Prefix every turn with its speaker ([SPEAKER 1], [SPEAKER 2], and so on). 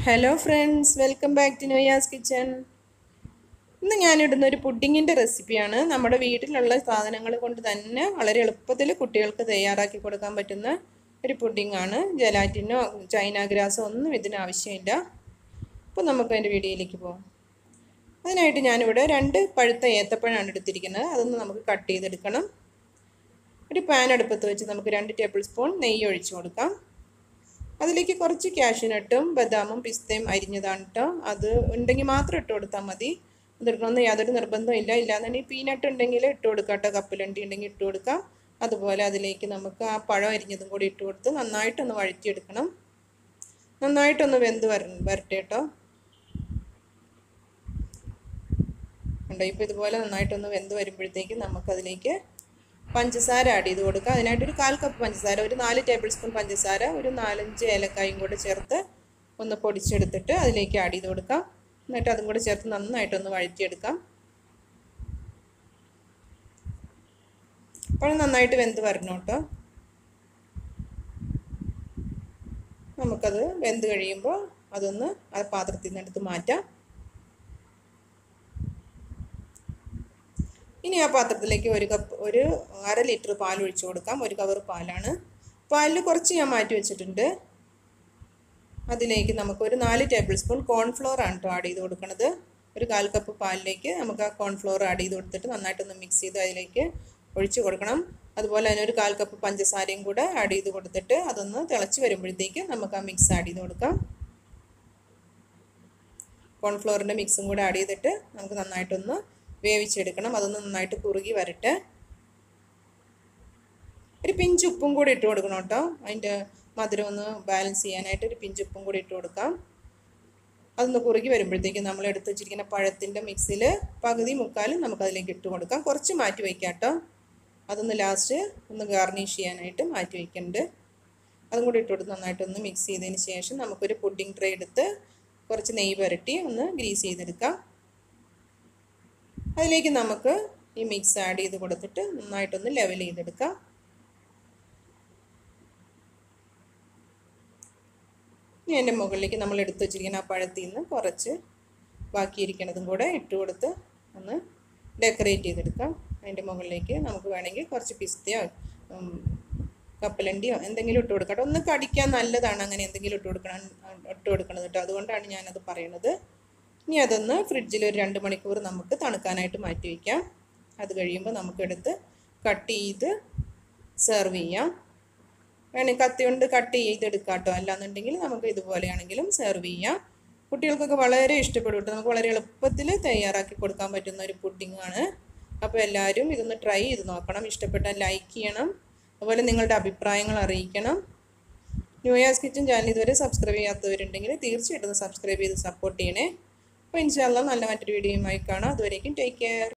[SPEAKER 1] Hello friends, welcome back to Nooyas kitchen. ഇന്ന് ഞാൻ ഇടുന്ന ഒരു പുഡിങ്ങിന്റെ റെസിപ്പിയാണ്. നമ്മുടെ വീട്ടിലുള്ള സാധനങ്ങൾ കൊണ്ട് തന്നെ വളരെ എളുപ്പത്തിൽ കുട്ടികൾക്ക് തയ്യാറാക്കി കൊടുക്കാൻ പറ്റുന്ന ഒരു പുഡിംഗ് ആണ്. ജലാറ്റിനോ ചൈന ഗ്രാസോ ഒന്നും ഇതിന് ആവശ്യമില്ല. അപ്പോൾ നമുക്ക് അതിന്റെ വീഡിയോയിലേക്ക് പോകാം. അതിനായിട്ട് ഞാൻ ഇവിടെ 2 പഴുത്ത ഏത്തപ്പഴമാണ് എടുത്തിരിക്കുന്നത്. അതൊന്ന് നമുക്ക് കട്ട് ചെയ്തെടുക്കണം. ഒരു പാൻ അടുപ്പത്ത് വെച്ച് നമുക്ക് 2 ടേബിൾ സ്പൂൺ നെയ്യ് ഒഴിച്ചു കൊടുക്കാം. അതിലേക്ക് കുറച്ച് കാഷ്യൂനട്ടും ബദാമും പിസ്തയും അരിഞ്ഞതാണ് കേട്ടോ. അത് ഉണ്ടെങ്കിൽ മാത്രം ഇട്ട് കൊടുത്താൽ മതി. അതിടണമെന്ന് യാതൊരു നിർബന്ധമില്ല. ഇല്ലാന്നുണ്ടെങ്കിൽ പീനട്ട് ഉണ്ടെങ്കിൽ ഇട്ട് കൊടുക്കാം കേട്ടോ. കപ്പലണ്ടി ഉണ്ടെങ്കിൽ ഇട്ട് കൊടുക്കാം. അതുപോലെ അതിലേക്ക് നമുക്ക് ആ പഴം അരിഞ്ഞതും കൂടി ഇട്ട് കൊടുത്ത് നന്നായിട്ടൊന്ന് വഴറ്റിയെടുക്കണം. നന്നായിട്ടൊന്ന് വെന്ത് വരട്ടെ കേട്ടോ. ഉണ്ടോ ഇപ്പോൾ ഇതുപോലെ നന്നായിട്ടൊന്ന് വെന്ത് വരുമ്പോഴത്തേക്കും നമുക്കതിലേക്ക് പഞ്ചസാര ആഡ് ചെയ്ത് കൊടുക്കുക. അതിനായിട്ട് ഒരു 1/4 കപ്പ് പഞ്ചസാര, ഒരു 4 ടേബിൾ സ്പൂൺ പഞ്ചസാര, ഒരു 4-5 ഏലക്കായും കൂടെ ചേർത്ത് ഒന്ന് പൊടിച്ചെടുത്തിട്ട് അതിലേക്ക് ആഡ് ചെയ്ത് കൊടുക്കാം. എന്നിട്ട് അതും കൂടെ ചേർത്ത് നന്നായിട്ടൊന്ന് വഴറ്റിയെടുക്കാം. അപ്പോൾ നന്നായിട്ട് വെന്ത് വരണം കേട്ടോ. നമുക്കത് വെന്ത് കഴിയുമ്പോൾ അതൊന്ന് ആ പാത്രത്തിൽ നിന്ന് എടുത്ത് മാറ്റാം. ഇനി ആ പാത്രത്തിലേക്ക് ഒരു 1/2 ലിറ്റർ പാൽ ഒഴിച്ചു കൊടുക്കാം. 1 കവർ പാലാണ്. പാലിൽ കുറച്ച് ഞാൻ മാറ്റി വെച്ചിട്ടുണ്ട്. അതിലേക്ക് നമുക്ക് ഒരു 4 ടേബിൾ സ്പൂൺ കോൺഫ്ലോർ ആണ് കേട്ടോ ആഡ് ചെയ്ത് കൊടുക്കുന്നത്. ഒരു 1/4 കപ്പ് പാലിലേക്ക് നമുക്ക് ആ കോൺഫ്ലോർ ആഡ് ചെയ്ത് കൊടുത്തിട്ട് നന്നായിട്ടൊന്ന് മിക്സ് ചെയ്ത് അതിലേക്ക് ഒഴിച്ചു കൊടുക്കണം. അതുപോലെ തന്നെ ഒരു 1/4 കപ്പ് പഞ്ചസാരയും കൂടെ ആഡ് ചെയ്ത് കൊടുത്തിട്ട് അതൊന്ന് തിളച്ച് വരുമ്പോഴത്തേക്ക് നമുക്ക് ആ മിക്സ് ആഡ് ചെയ്ത് കൊടുക്കാം. കോൺഫ്ലോറിൻ്റെ മിക്സും കൂടെ ആഡ് ചെയ്തിട്ട് നമുക്ക് നന്നായിട്ടൊന്ന് വേവിച്ചെടുക്കണം. അതൊന്ന് നന്നായിട്ട് കുറുകി വരട്ടെ. ഒരു പിഞ്ച് ഉപ്പും കൂടി ഇട്ട് കൊടുക്കണം കേട്ടോ. അതിൻ്റെ മധുരം ഒന്ന് ബാലൻസ് ചെയ്യാനായിട്ട് ഒരു പിഞ്ച് ഉപ്പും കൂടി ഇട്ട് കൊടുക്കാം. അതൊന്ന് കുറുകി വരുമ്പോഴത്തേക്കും നമ്മൾ എടുത്ത് വെച്ചിരിക്കുന്ന പഴത്തിൻ്റെ മിക്സിൽ പകുതി മുക്കാലും നമുക്കതിലേക്ക് ഇട്ട് കൊടുക്കാം. കുറച്ച് മാറ്റി വയ്ക്കാം കേട്ടോ. അതൊന്ന് ലാസ്റ്റ് ഒന്ന് ഗാർണിഷ് ചെയ്യാനായിട്ട് മാറ്റി വയ്ക്കുന്നുണ്ട്. അതും കൂടി ഇട്ട് കൊടുത്ത് നന്നായിട്ടൊന്ന് മിക്സ് ചെയ്തതിന് ശേഷം നമുക്കൊരു പുഡിംഗ് ട്രേ എടുത്ത് കുറച്ച് നെയ്യ് പുരട്ടി ഒന്ന് ഗ്രീസ് ചെയ്തെടുക്കാം. അതിലേക്ക് നമുക്ക് ഈ മിക്സ് ആഡ് ചെയ്ത് കൊടുത്തിട്ട് നന്നായിട്ടൊന്ന് ലെവൽ ചെയ്തെടുക്കാം. ഇനി അതിൻ്റെ മുകളിലേക്ക് നമ്മൾ എടുത്ത് വെച്ചിരിക്കുന്ന ആ പഴത്തിൽ നിന്ന് കുറച്ച് ബാക്കിയിരിക്കുന്നതും കൂടെ ഇട്ട് കൊടുത്ത് ഒന്ന് ഡെക്കറേറ്റ് ചെയ്തെടുക്കാം. അതിൻ്റെ മുകളിലേക്ക് നമുക്ക് വേണമെങ്കിൽ കുറച്ച് പിസ്തയോ കപ്പലണ്ടിയോ എന്തെങ്കിലും ഇട്ട് കൊടുക്കാം. ഒന്ന് കടിക്കാൻ നല്ലതാണ് അങ്ങനെ എന്തെങ്കിലും ഇട്ട് കൊടുക്കണത് കേട്ടോ. അതുകൊണ്ടാണ് ഞാനത് പറയണത്. ഇനി അതൊന്ന് ഫ്രിഡ്ജിൽ ഒരു 2 മണിക്കൂർ നമുക്ക് തണുക്കാനായിട്ട് മാറ്റി വയ്ക്കാം. അത് കഴിയുമ്പോൾ നമുക്കെടുത്ത് കട്ട് ചെയ്ത് സെർവ് ചെയ്യാം. വേണമെങ്കിൽ കത്തി കൊണ്ട് കട്ട് ചെയ്തെടുക്കാം കേട്ടോ. അല്ലാന്നുണ്ടെങ്കിൽ നമുക്ക് ഇതുപോലെയാണെങ്കിലും സെർവ് ചെയ്യാം. കുട്ടികൾക്കൊക്കെ വളരെ ഇഷ്ടപ്പെടും കേട്ടോ. നമുക്ക് വളരെ എളുപ്പത്തിൽ തയ്യാറാക്കി കൊടുക്കാൻ പറ്റുന്ന ഒരു പുഡിങ്ങാണ്. അപ്പോൾ എല്ലാവരും ഇതൊന്ന് ട്രൈ ചെയ്ത് നോക്കണം. ഇഷ്ടപ്പെട്ടാൽ ലൈക്ക് ചെയ്യണം. അതുപോലെ നിങ്ങളുടെ അഭിപ്രായങ്ങൾ അറിയിക്കണം. ന്യൂയാസ് കിച്ചൻ ചാനൽ ഇതുവരെ സബ്സ്ക്രൈബ് ചെയ്യാത്തവരുണ്ടെങ്കിൽ തീർച്ചയായിട്ടും സബ്സ്ക്രൈബ് ചെയ്ത് സപ്പോർട്ട് ചെയ്യണേ. അപ്പോൾ ഇൻഷാ അല്ലാഹ് നല്ല മറ്റൊരു വീഡിയോയുമായി കാണാം. അതുവരേക്കും ടേക്ക് കെയർ.